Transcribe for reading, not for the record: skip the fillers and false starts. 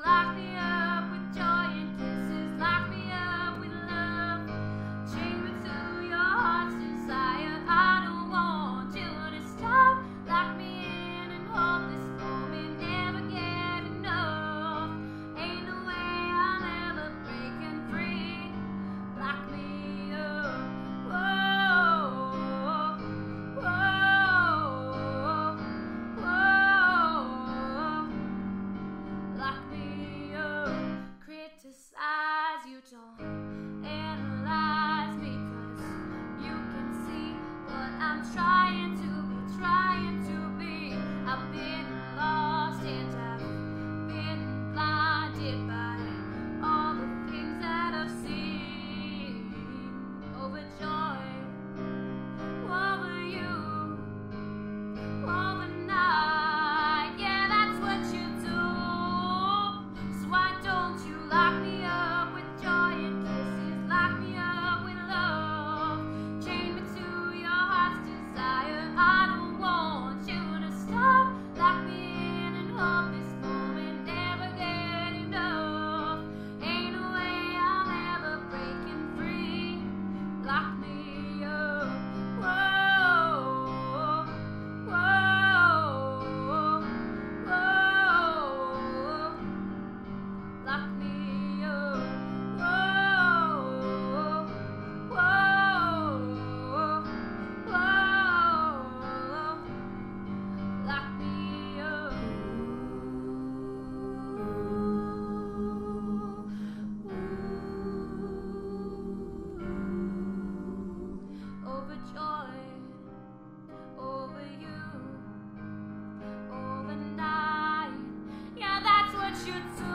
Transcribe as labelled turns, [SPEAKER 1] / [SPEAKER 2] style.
[SPEAKER 1] lock me up with joy and kisses, lock me up with love, chain me to your heart's desire. I don't want you to stop. Lock me in and hold this moment, never get enough. Ain't no way I'm ever breaking free. Lock me up. Whoa, whoa, whoa. Lock me up. Criticize, you don't analyze me, 'cause you can see what I'm trying to be, trying to be. I've been lost and I've been blinded by all the things that I've seen. Overjoyed over you, overnight. Yeah, that's what you do. So why don't you lock me up with joy and kisses, lock me up with love, chain me to your heart's desire. I don't want you to stop. Lock me in and hold this moment, never get enough. Ain't no way I'm ever breaking free. Lock me up. Whoa, whoa, whoa. Lock me up. Whoa, whoa, whoa. Lock me up. Overjoyed over you, overnight. Yeah, that's what you do.